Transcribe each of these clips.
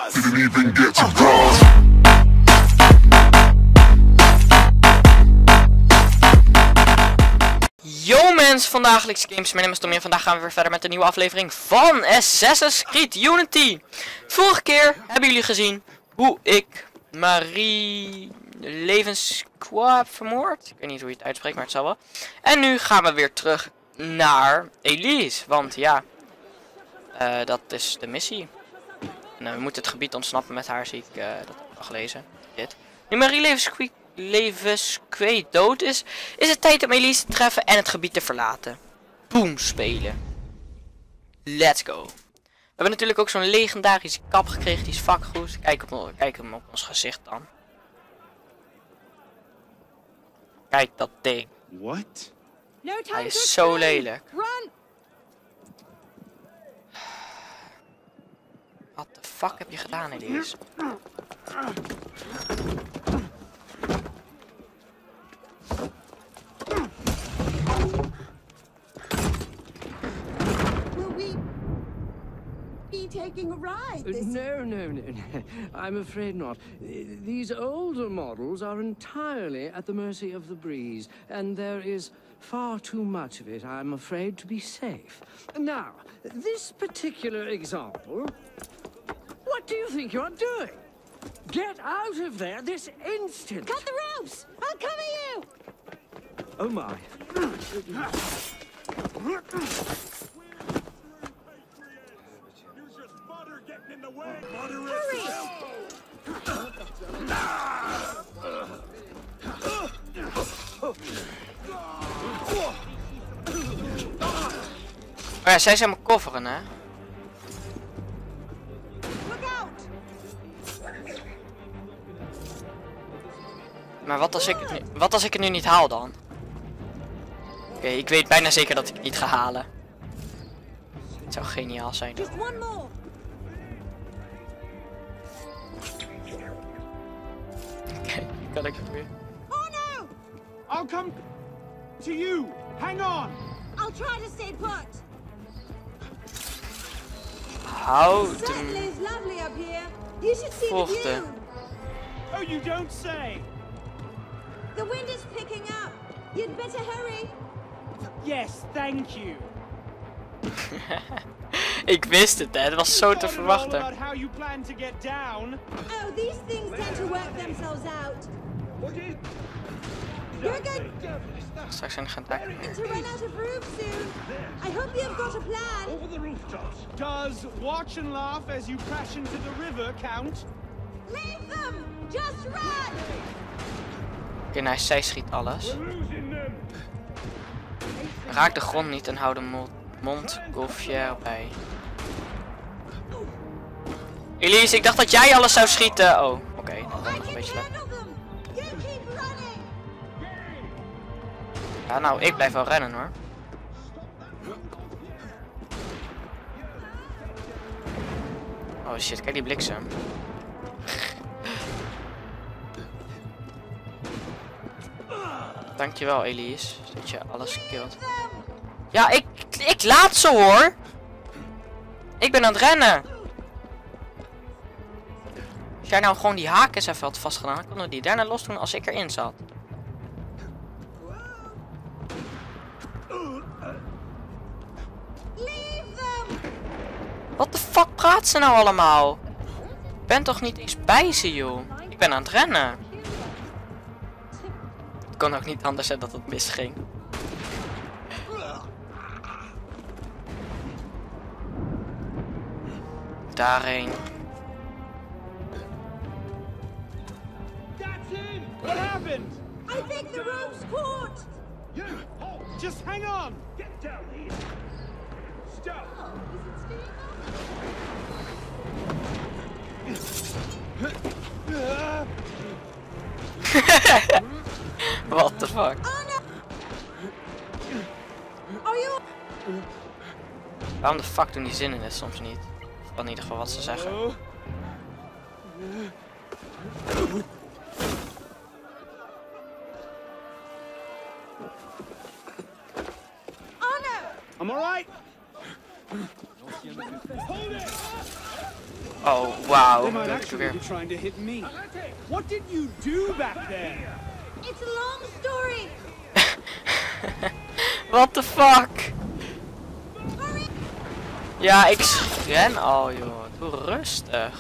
Didn't even get to cross. Yo mensen van Dagelijkse Games, mijn naam is Tommy en vandaag gaan we weer verder met een nieuwe aflevering van Assassin's Creed Unity. Vorige keer hebben jullie gezien hoe ik Marie Levensqua heb vermoord. Ik weet niet hoe je het uitspreekt, maar het zal wel. En nu gaan we weer terug naar Elise, want ja, dat is de missie. En, we moeten het gebied ontsnappen met haar, zie ik, dat heb ik al gelezen. Dit. Nu Marie Levensqua dood is het tijd om Elise te treffen en het gebied te verlaten. Boom, spelen. Let's go. We hebben natuurlijk ook zo'n legendarische kap gekregen, die is vakgoed. Kijk hem op ons gezicht dan. Kijk dat ding. What? Hij is zo lelijk. Wat de fuck heb je gedaan, Elise? Taking a ride? No. I'm afraid not. These older models are entirely at the mercy of the breeze, and there is far too much of it, I'm afraid, to be safe. Now, this particular example, what do you think you're doing? Get out of there this instant! Cut the ropes! I'll cover you! Oh my. Oh ja, zij zijn mijn kofferen, hè? Maar wat als ik het nu niet haal dan? Oké, ik weet bijna zeker dat ik het niet ga halen. Het zou geniaal zijn. Oké, kan ik het weer. Oh no! I'll come to you. Hang on. I'll try to stay put. Houd Certainly hem. is lovely up here. You should see the Vochten. view. Oh, you don't say. The wind is picking up. You'd better hurry. Yes, thank you. Ik wist het, hè. Het was zo te verwachten. About how you plan to get down. Oh, these things tend to work themselves out. You're going Straks zijn er geen taken meer. to run out of room soon. I hope you've got a plan. Does watch and laugh as you crash into the river count? Leave them! Just run! Oké, nou, zij schiet alles. Raak de grond niet en hou de mond Gaultier bij. Elise, ik dacht dat jij alles zou schieten. Oh, oké, dat was nog een beetje leuk. Handle them. You keep running. Ja, nou, ik blijf wel rennen hoor. Oh shit, kijk die bliksem. Dankjewel Elise, dat je alles killt. Ja, ik laat ze hoor. Ik ben aan het rennen. Als jij nou gewoon die haak eens even had vastgedaan, dan konden we die daarna los doen als ik erin zat. Leave them. Wat de fuck praat ze nou allemaal? Ik ben toch niet eens bij ze joh. Ik ben aan het rennen. Het kon ook niet anders zijn dat het misging. Daarheen. That's him. What happened? I think the rope's caught. Just hang on. Get down here. Stop. What the fuck? Oh no! Are you? Waarom de fuck doen die zinnen dit soms niet? Of in ieder geval wat ze zeggen. Oh. Oh no! I'm all right. Hold it. Oh, wauw. They might Dat is actually weer... be trying to hit me. What did you do back there? It's a long story. What the fuck? Ja, ik ren al, joh. Doe rustig.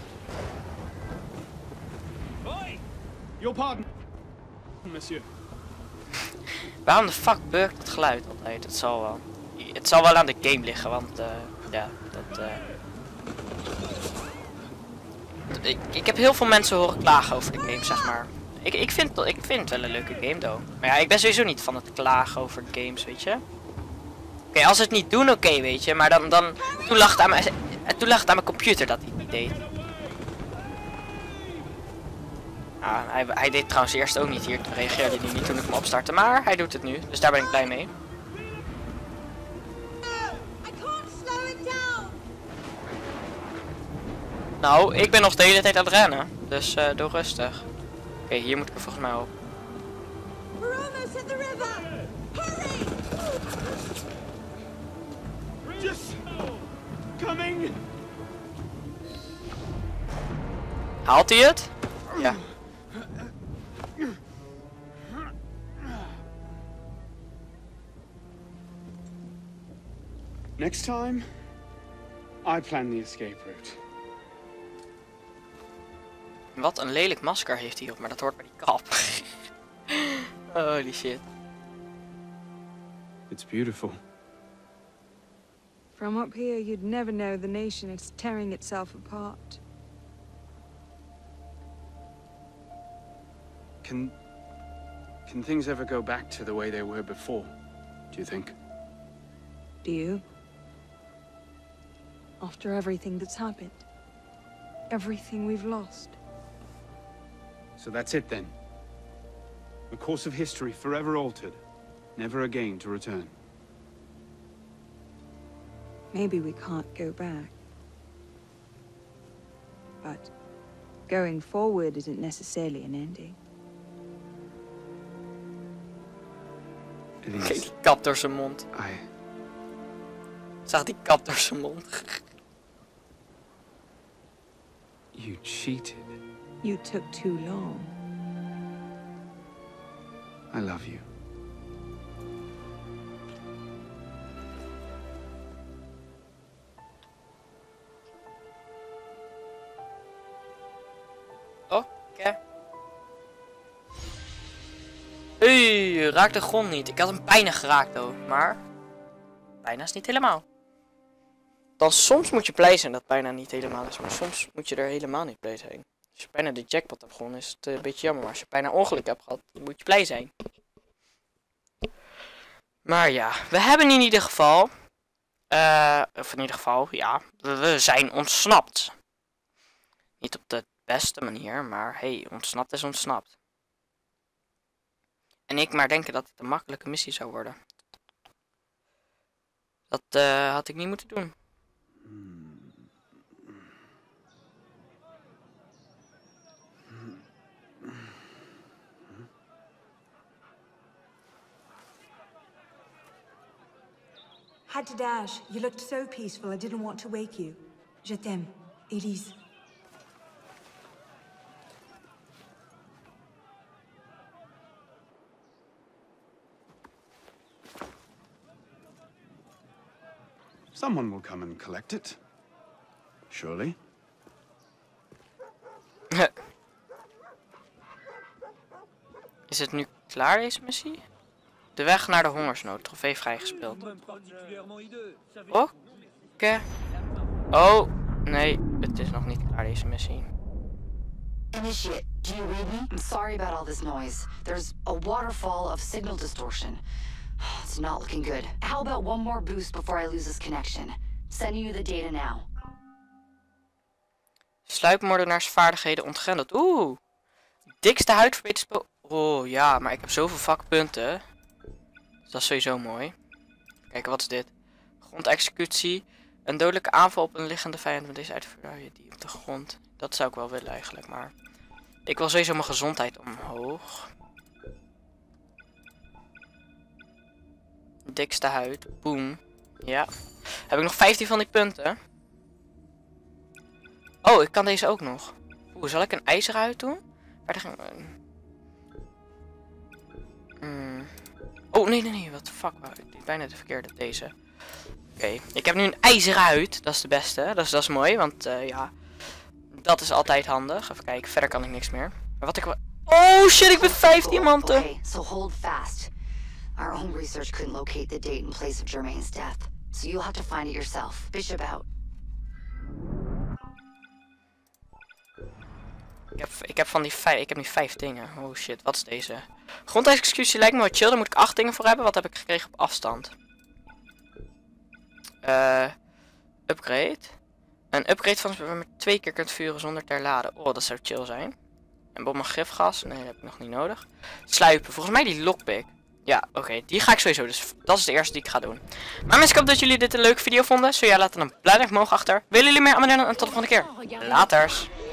Your pardon, monsieur. Waarom de fuck bugt het geluid altijd? Het zal wel aan de game liggen, want ja, dat... Ik heb heel veel mensen horen klagen over de game, zeg maar. Ik vind het wel een leuke game, though. Maar ja, ik ben sowieso niet van het klagen over games, weet je. Oké, als ze het niet doen, oké, weet je. Maar dan toen lag het aan mijn computer dat hij het niet deed. Ah, hij deed trouwens eerst ook niet hier. Toen reageerde hij niet toen ik hem opstartte. Maar hij doet het nu, dus daar ben ik blij mee. I can't slow it down. Nou, ik ben nog de hele tijd aan het rennen. Dus doe rustig. Oké, hier moet ik er volgens mij op. We're almost at the river. Hurry! Just coming. Haalt hij het? Ja. Next time, I plan the escape route. Wat een lelijk masker heeft hij op, maar dat hoort bij die kap. Holy shit. It's beautiful. From up here, you'd never know the nation is tearing itself apart. Can things ever go back to the way they were before, do you think? Do you? After everything that's happened? Everything we've lost? So that's it then. The course of history forever altered, never again to return. Maybe we can't go back. But going forward isn't necessarily an ending. It Kijk, is. die kap door zijn mond. Zag die kap door zijn mond. You cheated. You took too long. I love you. Oké. Hey, raak de grond niet. Ik had hem bijna geraakt, hoor. Maar bijna is niet helemaal. Dan soms moet je blij zijn dat bijna niet helemaal is. Maar soms moet je er helemaal niet blij zijn. Als je bijna de jackpot hebt gewonnen, is het een beetje jammer. Maar als je bijna ongeluk hebt gehad, dan moet je blij zijn. Maar ja, we hebben in ieder geval... of in ieder geval, ja, we zijn ontsnapt. Niet op de beste manier, maar hey, ontsnapt is ontsnapt. En ik maar denken dat het een makkelijke missie zou worden. Dat had ik niet moeten doen. Had to dash. You looked so peaceful, I didn't want to wake you. Je t'aime, Elise. Someone will come and collect it. Surely. Is het nu klaar, deze missie? De weg naar de hongersnood, trofee vrijgespeeld. Oké. Oh, nee, het is nog niet klaar, deze missie. Initiate, do you read me? I'm sorry about all this noise. There's a waterfall of signal distortion. It's not looking good. How about one more boost before I lose this connection? Sending you the data now. Sluipmoordenaarsvaardigheden ontgrendeld. Oeh. Dikste huidverbeterd. Oh ja, maar ik heb zoveel vakpunten. Dus dat is sowieso mooi. Kijk, wat is dit? Grondexecutie. Een dodelijke aanval op een liggende vijand met deze uitvoer je die op de grond. Dat zou ik wel willen eigenlijk, maar... Ik wil sowieso mijn gezondheid omhoog. Dikste huid. Boom. Ja. Heb ik nog 15 van die punten? Oh, ik kan deze ook nog. Oeh, zal ik een ijzer uit doen? Waar ging... Oh, nee. Wat de fuck. Ik deed bijna de verkeerde deze. Oké, ik heb nu een ijzer uit. Dat is de beste. Dat is mooi, want ja... Dat is altijd handig. Even kijken, verder kan ik niks meer. Maar wat ik... Oh shit, ik ben 5 diamanten! Okay, so hold fast. Our own research couldn't locate the date and place of Germain's death. So you'll have to find it yourself. Bishop out. Ik heb nu 5 dingen. Oh shit, wat is deze? Grondexecutie lijkt me wel chill. Daar moet ik 8 dingen voor hebben. Wat heb ik gekregen op afstand? Upgrade. Een upgrade van waar je 2 keer kunt vuren zonder te herladen. Oh, dat zou chill zijn. En bom gifgas. Nee, dat heb ik nog niet nodig. Sluipen. Volgens mij die lockpick. Ja, oké. Die ga ik sowieso. Dus dat is de eerste die ik ga doen. Maar mensen, ik hoop dat jullie dit een leuke video vonden. Zo ja, laat dan een blauw duimpje omhoog achter. Willen jullie meer abonneren? En tot de volgende keer. Laters.